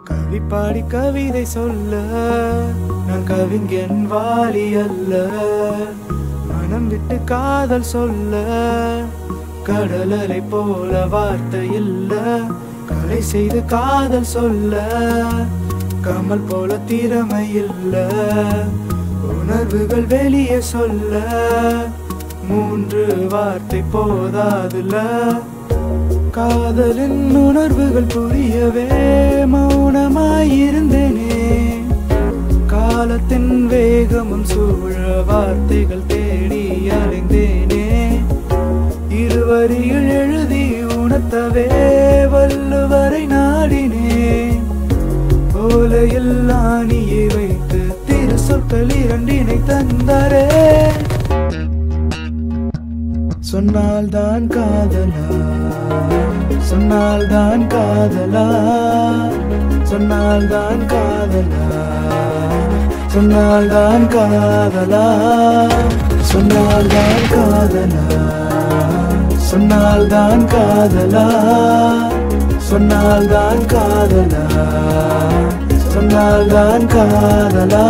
கவி பாடி கவிதை சொல்ல நான் கவிஞன் வாலி அல்ல. மனம் விட்டு காதல் சொல்ல கடலலை போல வார்த்தை இல்ல. கலை செய்து காதல் சொல்ல கமல் போல திறமை இல்ல. உணர்வுகள் வெளியே சொல்ல 3 வார்த்தை போதாதுல. காதலின் உணர்வுகள் புரியவே மௌனமாயிருந்தேனே. காலத்தின் வேகமும் சூழ வார்த்தைகள் தேடி அலைந்தேனே. இருவரியில் எழுதி உணர்த்தவே வள்ளுவரை நாடினேன். ஓலையில் ஆணியை வைத்து திரு சொற்கள் 2 தந்தாரே. சொன்னால்தான் காதலா, சொன்னால்தான் காதலா, சொன்னால்தான் காதலா, சொன்னால்தான் காதலா, சொன்னால்தான் காதலா, சொன்னால்தான் காதலா, சொன்னால்தான் காதலா, சொன்னால்தான் காதலா.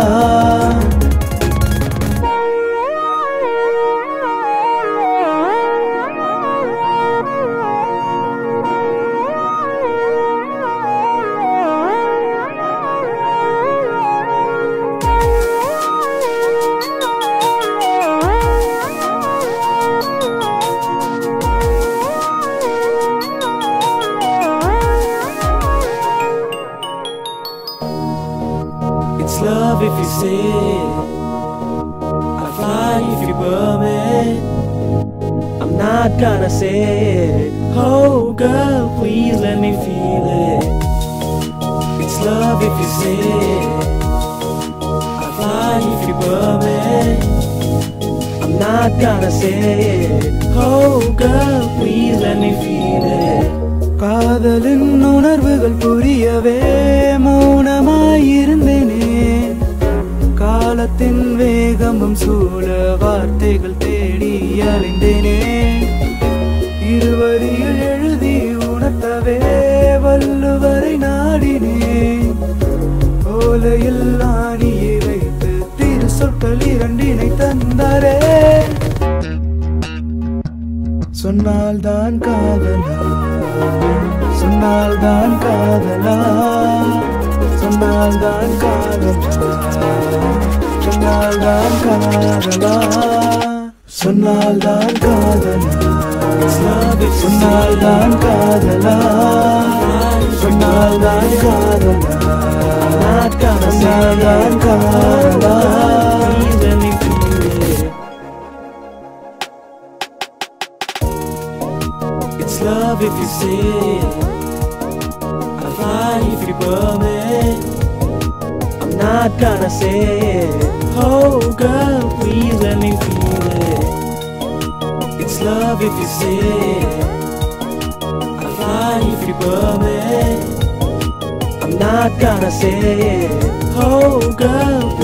It's love if you say it, I'll fly if you burn it. I'm not gonna say it. Oh girl, please let me feel it. It's love if you say it, I'll fly if you burn it. I'm not gonna say it. Oh girl, please let me feel it. காதலின் உணர்வுகள் புரியவே மௌனமாயிருந்தேனே. காலத்தின் வேகமும் சூழ வார்த்தைகள் தேடி அலைந்தேனே. இருவரியில் எழுதி உணர்த்தவே வள்ளுவரை நாடினேன். ஓலையில் ஆணியை வைத்து திரு சொற்கள் 2 தந்தாரே. சொன்னால்தான் காதலா, சொன்னால்தான் காதலா, சொன்னால்தான் காதலா, சொன்னால்தான் காதலா, சொன்னால்தான் காதலா, சொன்னால்தான் காதலா, சொன்னால்தான் காதலா, சொன்னால்தான் காதலா. It's love if you say it, I'll fly if you burn it. I'm not gonna say it. Oh girl, please let me feel it. It's love if you say it, I'll fly if you burn it. I'm not gonna say it. Oh girl,